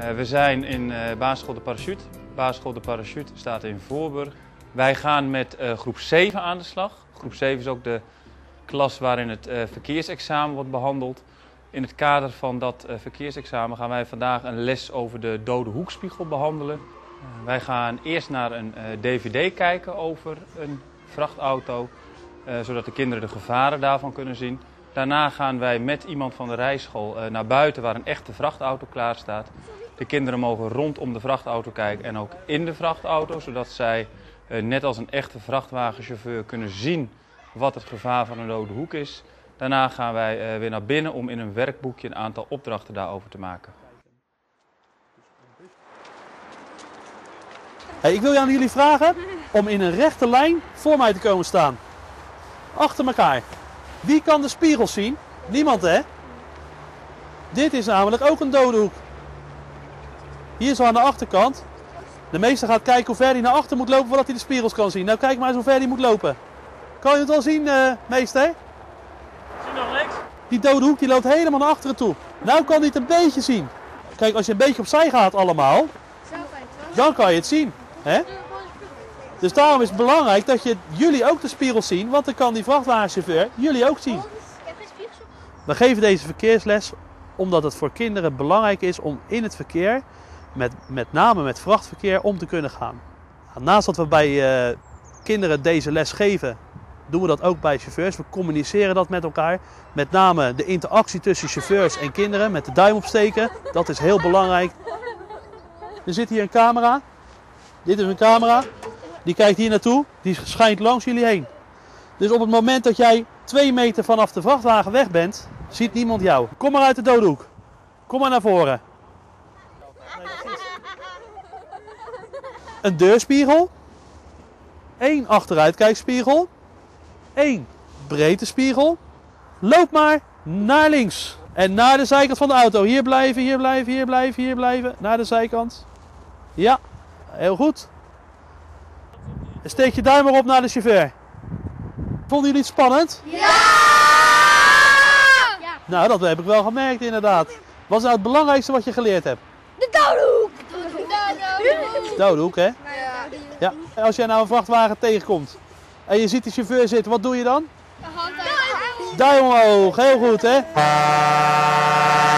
We zijn in basisschool De Parachute. Basisschool De Parachute staat in Voorburg. Wij gaan met groep 7 aan de slag. Groep 7 is ook de klas waarin het verkeersexamen wordt behandeld. In het kader van dat verkeersexamen gaan wij vandaag een les over de dode hoekspiegel behandelen. Wij gaan eerst naar een dvd kijken over een vrachtauto, zodat de kinderen de gevaren daarvan kunnen zien. Daarna gaan wij met iemand van de rijschool naar buiten waar een echte vrachtauto klaar staat. De kinderen mogen rondom de vrachtauto kijken en ook in de vrachtauto, zodat zij net als een echte vrachtwagenchauffeur kunnen zien wat het gevaar van een dode hoek is. Daarna gaan wij weer naar binnen om in een werkboekje een aantal opdrachten daarover te maken. Hey, ik wil aan jullie vragen om in een rechte lijn voor mij te komen staan. Achter elkaar. Wie kan de spiegels zien? Niemand, hè? Dit is namelijk ook een dode hoek. Hier zo aan de achterkant. De meester gaat kijken hoe ver hij naar achter moet lopen voordat hij de spiegels kan zien. Nou, kijk maar eens hoe ver hij moet lopen. Kan je het al zien, meester? Zie je nog links? Die dode hoek die loopt helemaal naar achteren toe. Nou kan hij het een beetje zien. Kijk, als je een beetje opzij gaat allemaal, dan kan je het zien. Hè? Dus daarom is het belangrijk dat jullie ook de spiegels zien, want dan kan die vrachtwagenchauffeur jullie ook zien. We geven deze verkeersles omdat het voor kinderen belangrijk is om in het verkeer, met name met vrachtverkeer, om te kunnen gaan. Naast dat we bij kinderen deze les geven, doen we dat ook bij chauffeurs. We communiceren dat met elkaar. Met name de interactie tussen chauffeurs en kinderen met de duim opsteken. Dat is heel belangrijk. Er zit hier een camera. Dit is een camera. Die kijkt hier naartoe. Die schijnt langs jullie heen. Dus op het moment dat jij 2 meter vanaf de vrachtwagen weg bent, ziet niemand jou. Kom maar uit de dode hoek. Kom maar naar voren. Een deurspiegel. 1 achteruitkijkspiegel. 1 breedte spiegel. Loop maar naar links. En naar de zijkant van de auto. Hier blijven, hier blijven, hier blijven, hier blijven. Naar de zijkant. Ja, heel goed. En steek je duim maar op naar de chauffeur. Vonden jullie het spannend? Ja! Nou, dat heb ik wel gemerkt inderdaad. Wat is nou het belangrijkste wat je geleerd hebt? De dode hoek! Dode hoek, hè? Ja. En als jij nou een vrachtwagen tegenkomt en je ziet de chauffeur zitten, wat doe je dan? Duim omhoog, heel goed, hè?